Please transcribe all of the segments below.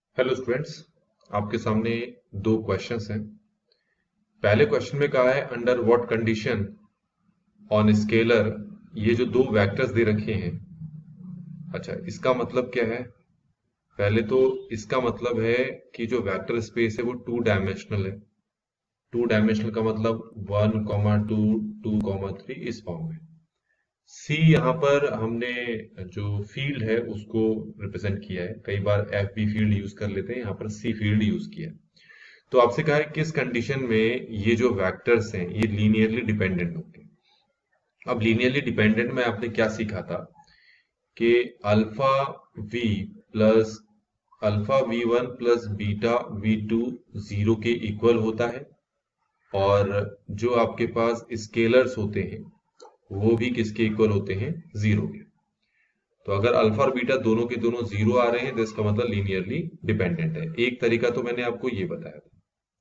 Hello students, आपके सामने दो क्वेश्चंस हैं। पहले क्वेश्चन में कहा है under what condition on scalar, ये जो दो वेक्टर्स दे रखे हैं। अच्छा, इसका मतलब क्या है? पहले तो इसका मतलब है कि जो वेक्टर स्पेस है वो टू डायमेंशनल है। टू डायमेंशनल का मतलब 1, 2, 2, 3 इस फॉर्म में। सी यहाँ पर हमने जो फील्ड है उसको रिप्रेजेंट किया है। कई बार एफ बी फील्ड यूज कर लेते हैं, यहाँ पर सी फील्ड यूज किया है। तो आपसे कहा है किस कंडीशन में ये जो वेक्टर्स हैं ये लीनियरली डिपेंडेंट होंगे। अब लीनियरली डिपेंडेंट में आपने क्या सीखा था कि alpha v plus alpha v one plus beta v two zero के इक्वल होता है, और जो आपके पास स्केलर्स होते हैं वो भी किसके इक्वल होते हैं? जीरो के। तो अगर अल्फा और बीटा दोनों के दोनों जीरो आ रहे हैं तो इसका मतलब लीनियरली डिपेंडेंट है। एक तरीका तो मैंने आपको ये बताया था,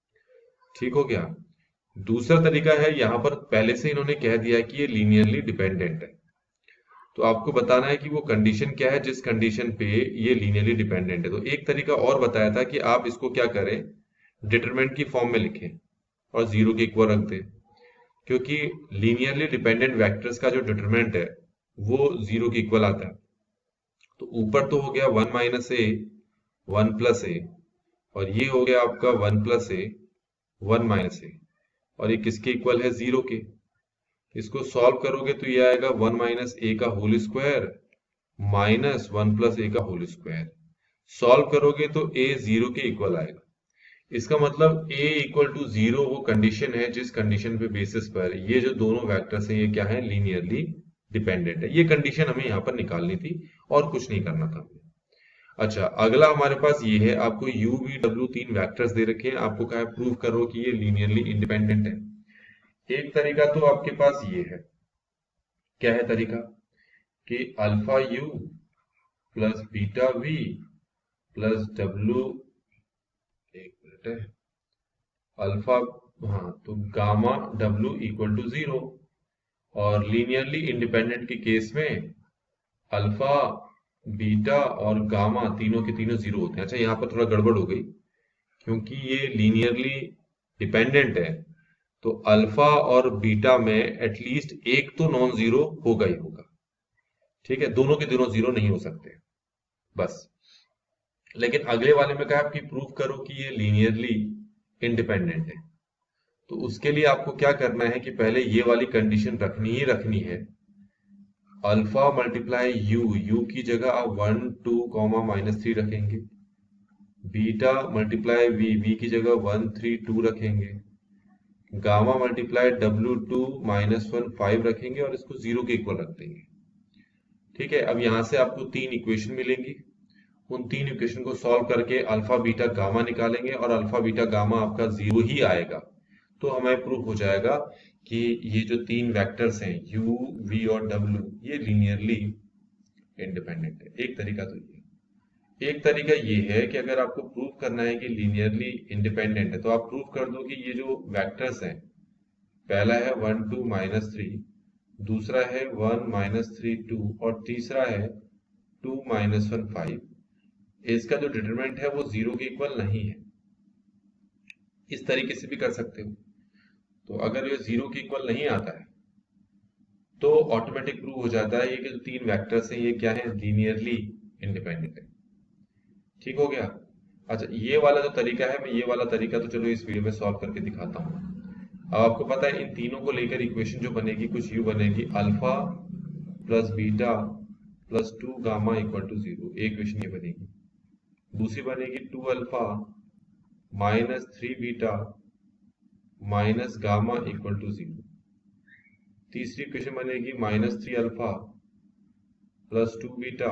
ठीक हो गया। दूसरा तरीका है, यहां पर पहले से इन्होंने कह दिया कि ये लीनियरली डिपेंडेंट है, तो आपको बताना है कि वो कंडीशन क्या है जिस कंडीशन पे ये लीनियरली डिपेंडेंट है। तो एक तरीका और बताया था कि आप इसको क्या करें, डिटरमिनेंट की फॉर्म में लिखें और जीरो के इक्वल रख दें, क्योंकि लीनियरली डिपेंडेंट वेक्टर्स का जो डिटरमिनेंट है वो जीरो के इक्वल आता है। तो ऊपर तो हो गया 1 - a 1 + a, और ये हो गया आपका 1 + a 1 - a, और ये किसके इक्वल है? जीरो के। इसको सॉल्व करोगे तो ये आएगा 1 - a का होल स्क्वायर माइनस 1 + a का होल स्क्वायर। सॉल्व करोगे तो a जीरो के इक्वल आएगा। इसका मतलब a इक्वल टू जीरो वो कंडीशन है जिस कंडीशन पे बेसिस पर ये जो दोनों वेक्टर्स हैं ये क्या है? लीनियरली डिपेंडेंट है। ये कंडीशन हमें यहाँ पर निकालनी थी और कुछ नहीं करना था हमें। अच्छा, अगला हमारे पास ये है, आपको u v w तीन वेक्टर्स दे रखे हैं, आपको कहा है प्रूव करो कि ये लीनियरली इंडिपेंडेंट है। एक तरीका तो आपके पास ये है। क्या है तरीका? कि alpha u plus beta v plus डब्ल्यू, एक मिनट है, अल्फा, हाँ, तो गामा डब्ल्यू इक्वल टू जीरो। और लीनियरली इंडिपेंडेंट के केस में अल्फा, बीटा और गामा तीनों के तीनों जीरो होते हैं। अच्छा, यहाँ पर थोड़ा गड़बड़ हो गई, क्योंकि ये लीनियरली डिपेंडेंट है तो अल्फा और बीटा में एटलीस्ट एक तो नॉन जीरो होगा ही होगा। ठीक है, दोनों के दोनों जीरो नहीं हो सकते बस। लेकिन अगले वाले में कहा कि प्रूव करो कि ये लीनियरली इंडिपेंडेंट है। तो उसके लिए आपको क्या करना है कि पहले ये वाली कंडीशन रखनी ही रखनी है। अल्फा मल्टीप्लाई यू, यू की जगह आप 1, 2, -3 रखेंगे। बीटा मल्टीप्लाई वी, वी की जगह 1, 3, 2 रखेंगे। गामा मल्टीप्लाई W2 -1 5 रखेंगे और इसको जीरो के इक्वल रख देंगे। ठीक है, अब यहां से आपको तीन इक्वेशन मिलेंगी। उन तीन इक्वेशन को सॉल्व करके अल्फा बीटा गामा निकालेंगे और अल्फा बीटा गामा आपका जीरो ही आएगा। तो हमें प्रूफ हो जाएगा कि ये जो तीन वेक्टर्स हैं u, v और w ये लीनियरली इंडिपेंडेंट है। एक तरीका तो ये। एक तरीका ये है कि अगर आपको प्रूफ करना है कि लीनियरली इंडिपेंडेंट है तो आप प्रूफ कर दो कि ये जो वेक्टर्स हैं, पहला है 1, 2, -3, दूसरा है 1, -3, 2 और तीसरा है 2, -1, 5, इसका जो डिटरमिनेंट है वो जीरो के इक्वल नहीं है। इस तरीके से भी कर सकते हो। तो अगर ये जीरो के इक्वल नहीं आता है तो ऑटोमेटिक प्रूव हो जाता है ये कि जो तीन वेक्टर्स हैं ये क्या है? लीनियरली इंडिपेंडेंट है। ठीक हो गया। अच्छा, ये वाला जो तरीका है, मैं ये वाला तरीका तो चलो इस वीडियो में सॉल्व करके दिखाता हूँ। अब आपको पता है इन तीनों को लेकर इक्वेशन जो बनेगी कुछ यूं बनेगी, alpha plus beta plus 2 gamma equal to zero. एक इक्वेशन ये बनेगी। दूसरी बनेगी 2 alpha -3 beta minus gamma equal to zero. तीसरी इक्वेशन बनेगी -3 अल्फा प्लस 2 बीटा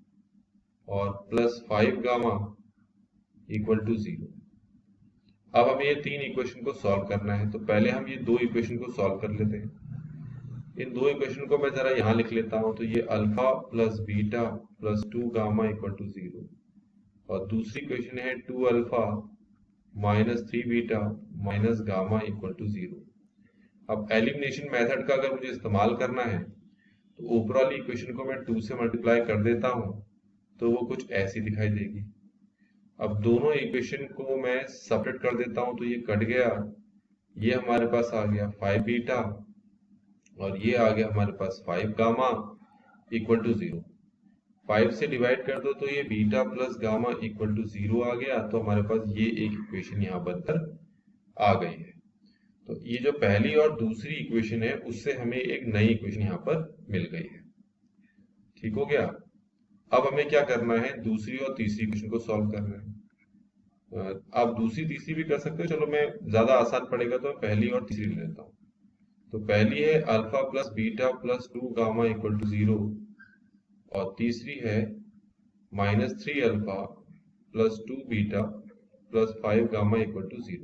और plus 5 gamma equal to zero. अब हमें ये तीन इक्वेशन को सॉल्व करना है, तो पहले हम ये दो इक्वेशन को सॉल्व कर लेते हैं। इन दो इक्वेशन को मैं जरा यहां लिख लेता हूं। तो ये alpha plus beta plus 2 gamma equal to zero, और दूसरी इक्वेशन है 2 alpha -3 beta minus gamma equal to zero. अब एलिमिनेशन मेथड का अगर मुझे इस्तेमाल करना है तो ऊपर वाली इक्वेशन को मैं 2 से मल्टीप्लाई कर देता हूं, तो वो कुछ ऐसी दिखाई देगी। अब दोनों इक्वेशन को मैं सेपरेट कर देता हूं तो ये कट गया, ये हमारे पास आ गया 5 बीटा और ये आ गया हमारे पास 5 गामा इक्वल टू 0। 5 से डिवाइड कर दो तो ये beta plus gamma equal to 0 आ गया, तो हमारे पास ये एक इक्वेशन यहाँ बनकर आ गई है। तो ये जो पहली और दूसरी इक्वेशन है उससे हमें एक नई इक्वेशन यहाँ पर मिल गई है। ठीक हो गया। अब हमें क्या करना है, दूसरी और तीसरी इक्वेशन को सॉल्व करना है। आप दूसरी तीसरी भी कर सकते हो, चलो मैं ज्यादा आसान पड़ेगा तो मैं पहली और तीसरी ले लेता हूँ। तो पहली है alpha plus beta plus 2 gamma equal to 0 और तीसरी है -3 alpha plus 2 beta plus 5 gamma equal to 0।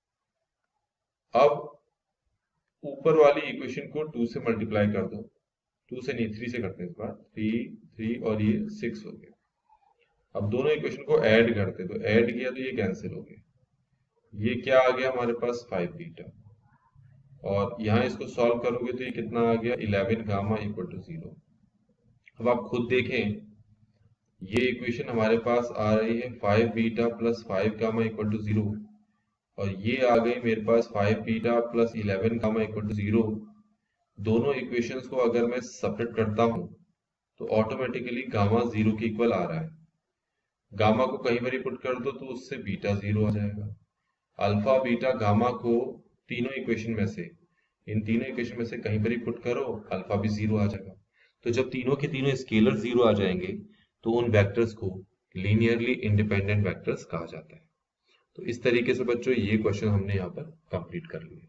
अब ऊपर वाली इक्वेशन को 2 से मल्टीप्लाई कर दो, 2 से नहीं 3 से करते हैं इस बार, 3 और ये 6 हो गया। अब दोनों इक्वेशन को ऐड करते, तो ऐड किया तो ये कैंसिल हो गया, ये क्या आ गया हमारे पास 5 बीटा और यहाँ इसको सॉल्व करोगे तो ये कितना आ गया 11 गामा इक्वल टू 0। अब आप खुद देखें, ये इक्वेशन हमारे पास आ रही है 5 beta plus 5 gamma equal to 0 और ये आ गई मेरे पास 5 beta plus 11 gamma equal to 0। दोनों इक्वेशंस को अगर मैं सेपरेट करता हूं तो ऑटोमेटिकली गामा 0 के इक्वल आ रहा है। गामा को कहीं पर ही पुट कर दो तो उससे बीटा 0 आ जाएगा। अल्फा बीटा गामा को तीनों इक्वेशन में से, इन तीनों इक्वेशन में से कहीं पर ही पुट करो, अल्फा भी 0 आ जाएगा। तो जब तीनों के तीनों स्केलर 0 आ जाएंगे तो उन वेक्टर्स को लीनियरली इंडिपेंडेंट वेक्टर्स कहा जाता है। तो इस तरीके से बच्चों ये क्वेश्चन हमने यहाँ पर कंप्लीट कर लिया।